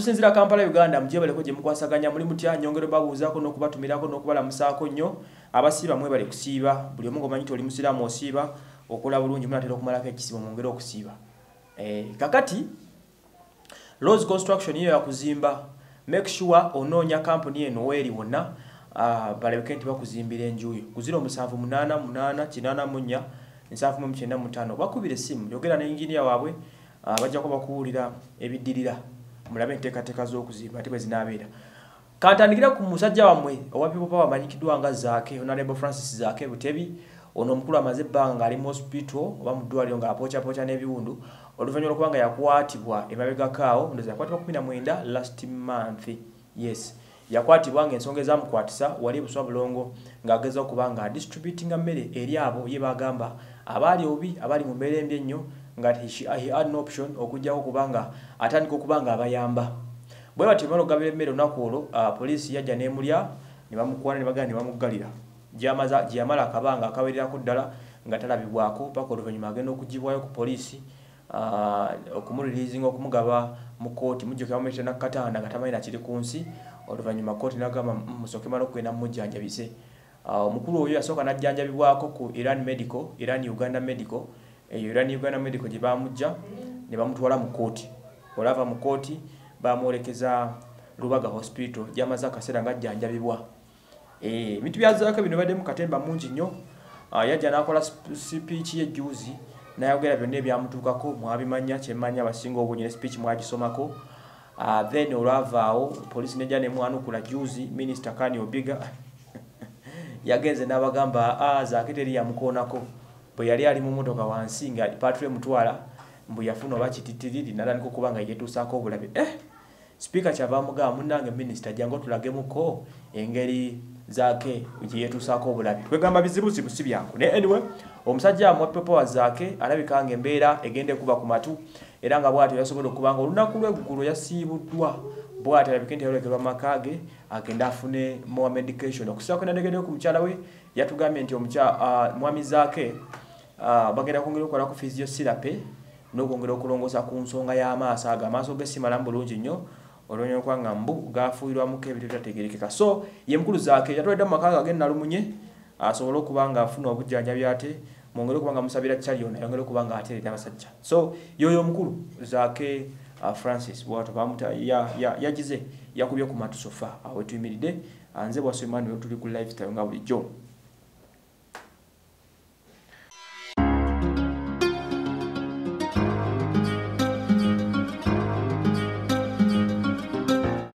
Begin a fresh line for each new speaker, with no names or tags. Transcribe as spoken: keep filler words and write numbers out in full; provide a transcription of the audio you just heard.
tusinzira Kampala Uganda mujebale ko je mukwasaganya muri mutya nyongero babuuzako no kubatumirako no kubala musako nnyo abasiba mwe bali kusiba buli omungo manyito oli musiramu osiba okola bulungi munatera okumalako ekisibo mwongero okusiba eh kakati Rose Construction hiyo ya kuzimba make sure ononya company eno weri wonna ah uh, bale kenti bakuzimbira enjuyo kuzira omusanvu munana munana kinana munya nsafu mu mchenda mutano bakubire simu yogera na engineer waabwe uh, bajja ko bakuulira ebiddirira mulabe enteka teka zo kuzimba ate bezinabeera kantandikira ku musajja wamwe owa people power manyikidwa nga Zaake Honorable Francis Zaake Butebi ono omukulu amaze banga ali mu hospital oba mu ddwaliro nga apocha pocha n'ebiwundu oluvanyuma lw'okubanga yakwatibwa emabega kaawo ndoza yakwatibwa kumi na mwenda last month yes yakwatibwa ng'ensonga ezamukwatisa wali buswa bulongo ng'ageza okubanga distributing mmere eri abo ye bagamba abali obi abali mu mbeera embi ennyo nga he had no option okujjako kubanga atandika okubanga abayamba bwe bati bano gabire mmere olunaku olwo uh, poliisi yajja n'emulya ne bamukwana ne bagana ne bamuggalira gyamaza gyamala akabanga akawererako ddala nga talabibwako paka oluvannyuma agenda okugibwayo ku poliisi uh, okumulirizinga okumugaba mu kooti mujjukira mumete nakatanda nga tamanyi nakiri ku nsi oluvannyuma kooti n'agamba musooke mala okugenda mumujjanjabise omukulu uh, oyo yasooka n'ajjanjabibwako ku Iran Medical Iran Uganda Medical eyo Iran Uganda Medical gye bamujja ne bamutwala mu kooti olava mu kooti bamwolekeza Lubaga Hospital gyamaze akaseera nga ajjanjabibwa eh bintu byazaako bino badde mu katemba mungi nnyo uh, yajja n'akola speech ye juzi nayogera byonna ebyamutuukako mwabimanya kyemmanya abasinga obungi ne speech mwagisomako uh, then olwavaawo poliisi nejja ne mwanukula juzi Minister Kani Obiga yagenze n'abagamba ah Zaake teri yamukoonako bwe yali ali mu motoka wansi nga patrol mutwala mbu yafuna oba kititiriri natandika okuba nga yetuusaako obulabe eh speaker kyava mugamba munnange minister jangu tulagemuko engeri Zaake gye yetuusaako obulabe kwegamba bizibu zibu si byangu ne anyway omusajja mu pepo wa Zaake alabika nga embeera egende kuba ku matu era nga bw'atyo yasobola okubanga olunaku lw'eggulu yasiibuddwa bw'atyo alabika nti yalolekerwa makage agenda afune more medication okusaako n'adegedeyo ku mukyala we yatugambye nti omukyala uh, mwami Zaake uh, bagenda kwongera okukola ku physiotherapy n'okwongera okulongoosa ku nsonga y'amaaso ago amaaso ge si malamu bulungi nnyo olwonyo kwanga mbu gafuirwamuko ebintu bitategerekeka so ye mukulu Zaake yatwalidde mu maka agenda nalumunye asobola okubanga afuna obujjanjabi ate mwongere okubanga musabira kyaliona yongere okubanga atere n'abasajja so yoyo omukulu Zaake uh, Francis bwato bamuta ya ya yagize yakubye ku matu sofa awe tuyimiridde anze bwa Suleiman tuli ku lifestyle nga bulijjo.